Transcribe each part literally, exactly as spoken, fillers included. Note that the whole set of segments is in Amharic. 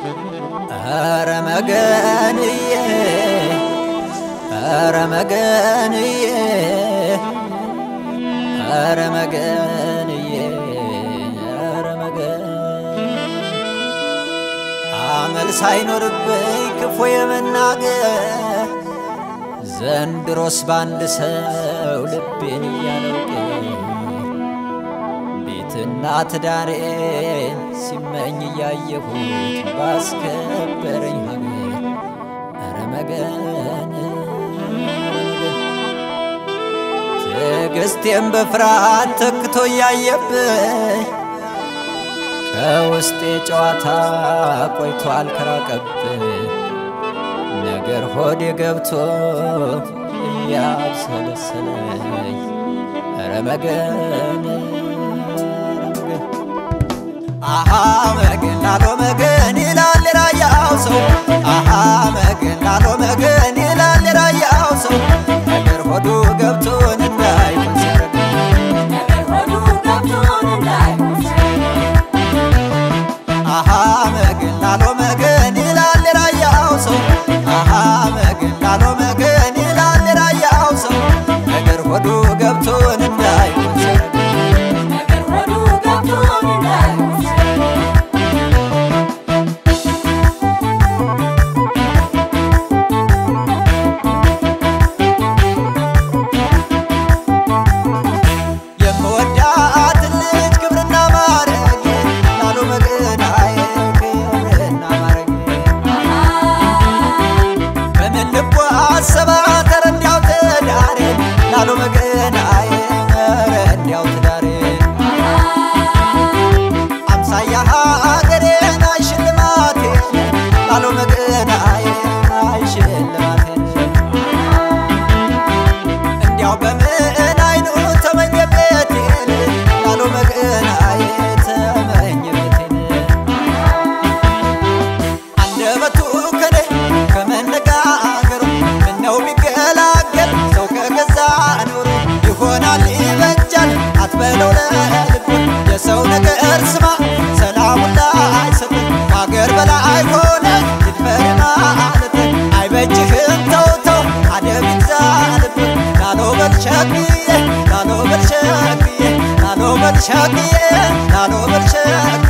አረመገንዬ አረመገንዬ አረመገንዬ አረመገን አመል ሳይኖርብኝ ክፉ የመናገር ዘንድሮስ ባንድ ሰው ልቤን ያለቀ ቤትና ትዳሬን ሲመኝ ያየሁት ባስከበረኝ ሀገር አረመገን ትዕግስቴን በፍርሃት ተክቶ ያየብኝ ከውስጤ ጨዋታ ቆይቷል ከራቀብኝ ነገር ሆዴ ገብቶ ያብሰለሰለኝ አረመገን አሃ መገን ላሎ መገን ይላል ራያው ሰው አሃ መገን ላሎ መገን ይላል ራያው ሰው ነገር ሆዱ ገብቶን እንዳይሆን ሲያረግ ነገር ሆዱ ገብቶን እንዳይሆን አሃ መገን ላሎ መገን ይላል ራያው ሰው አሃ መገን ላሎ መገን ይላል ራያው ሰው ነገር ሆዱ ገብቶን እንዳይሆን ሲያረግ ነገር ሆዱ ገብቶን እንዳይሆን የሰው ነገር ስማ ሰላሙላ አይሰጥ ማገር በላይ ሆነ ይፈርማ አለት አይበጅህም ተውተው አደብ ይዛልብ ናሎ በልሸቅዬ ናሎ በልሸቅዬ ናሎ በልሸቅዬ ናሎ በልሸቅዬ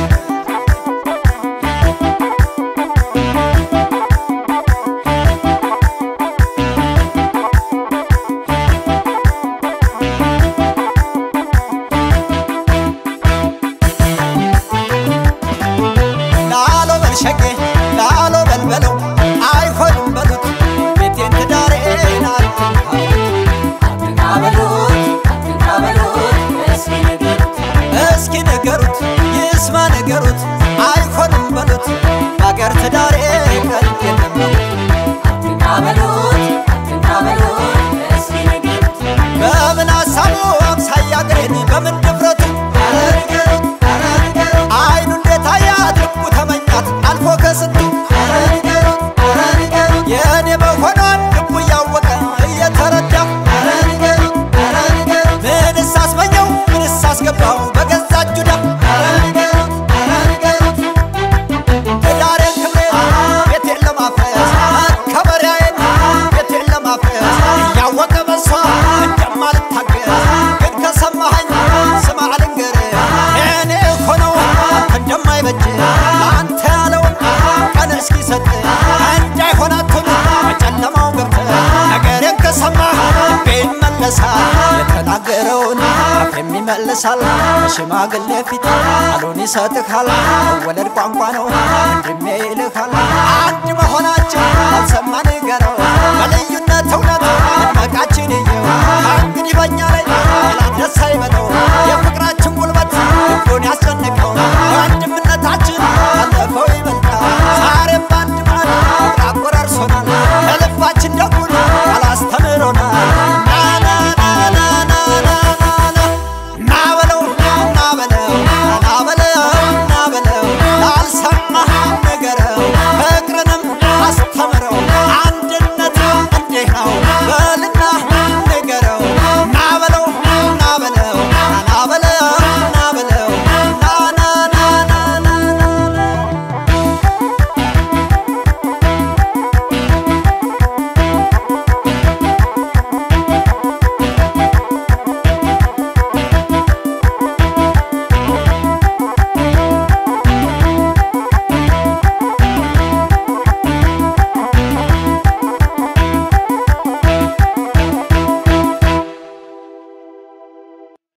ላሎ በልበለው አይሆንም በሉት ቤቴን ትዳሬን አትንካበሉት አትንካበሉት እስኪ ንገሩት ይስማ ነገሩት አይሆንም በሉት ሀገር ትዳሬ ቀልድ የለም አትንካበሉት አትንካበሉት እስኪ ንገሩት በምን ሀሳቡ አምሳያ ገሬን በምን ድፍረቱ አይኑ እንዴት አያት ልቡ ተመኛት አልፎ ከስንቱ የእኔ መሆኗን ልቡ እያወቀ እየተረዳ ምንስ አስመኘው ምንስ አስገባው በገዛ እጁ ዳ ትዳሬን ክብሬን ቤቴን ለማፍረስ መከበሪያዬን ቤቴን ለማፍረስ እያወቀ በሷ እንደማልታገስ ግን ከሰማኸኝ ስማ ልንገርህ እኔ እኮ ነው እንደማይበጅ ለአንተ ያለውን ቀን እስኪሰጥ እንዳይሆን አትሁን በጨለማው ገብተህ ነገሬን ከሰማህ ልቤ ይመለሳል የተናገረውን አፌም ይመልሳል በሽማግሌ ፊት ቃሉን ይሰጥሃል መወለድ ቋንቋ ነው ወንድሜ ይልሃል አንድ መሆናችን አልሰማ ንገረው በልዩነት እውነት መቃችን እየው እንግዲህ በእኛ ላይ ደስ አይበለው የፍቅራችን ጉልበት ልቡን ያስጨንቃል